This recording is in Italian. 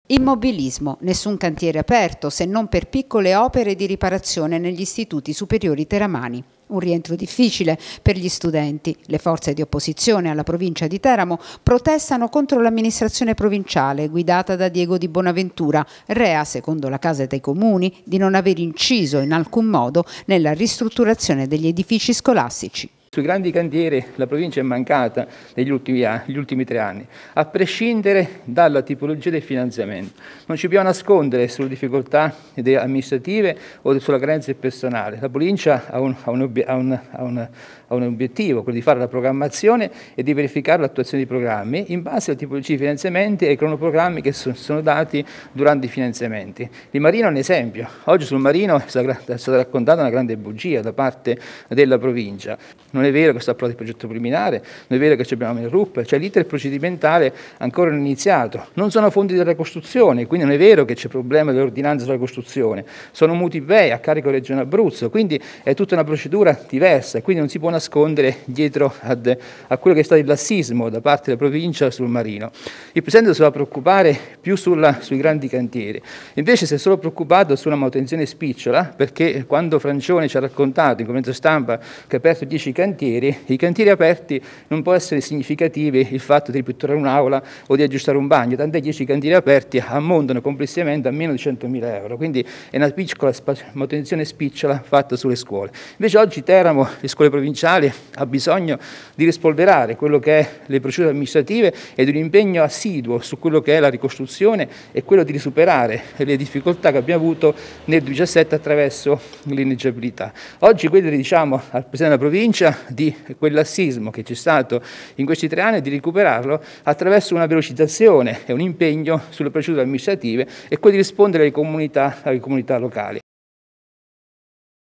Immobilismo, nessun cantiere aperto se non per piccole opere di riparazione negli istituti superiori teramani. Un rientro difficile per gli studenti. Le forze di opposizione alla provincia di Teramo protestano contro l'amministrazione provinciale guidata da Diego Di Bonaventura, rea, secondo la Casa dei Comuni, di non aver inciso in alcun modo nella ristrutturazione degli edifici scolastici. Sui grandi cantieri la provincia è mancata negli ultimi 3 anni, a prescindere dalla tipologia del finanziamento. Non ci dobbiamo nascondere sulle difficoltà amministrative o sulla carenza del personale. La provincia ha un obiettivo, quello di fare la programmazione e di verificare l'attuazione dei programmi in base alla tipologia di finanziamenti e ai cronoprogrammi che sono dati durante i finanziamenti. Il Marino è un esempio. Oggi sul Marino è stata raccontata una grande bugia da parte della provincia. Non è vero che sta approvando il progetto preliminare, non è vero che abbiamo il RUP, cioè l'iter procedimentale ancora non è iniziato. Non sono fondi della costruzione, quindi non è vero che c'è problema dell'ordinanza sulla costruzione. Sono mutui BEI a carico Regione Abruzzo, quindi è tutta una procedura diversa, quindi non si può nascondere dietro a quello che è stato il lassismo da parte della provincia sul Marino. Il Presidente si va a preoccupare più sui grandi cantieri, invece si è solo preoccupato su una manutenzione spicciola, perché quando Francione ci ha raccontato in conferenza stampa che ha aperto 10 cantieri, i cantieri aperti non può essere significativi il fatto di ripetturare un'aula o di aggiustare un bagno, tant'è 10 cantieri aperti ammontano complessivamente a meno di 100.000 euro, quindi è una piccola manutenzione spicciola fatta sulle scuole. Invece oggi Teramo, le scuole provinciali, ha bisogno di rispolverare quello che è le procedure amministrative e di un impegno assiduo su quello che è la ricostruzione e quello di superare le difficoltà che abbiamo avuto nel 2017 attraverso l'inegibilità. Oggi quello che diciamo al Presidente della provincia di quel lassismo che c'è stato in questi 3 anni, di recuperarlo attraverso una velocizzazione e un impegno sulle procedure amministrative e quello di rispondere alle comunità locali.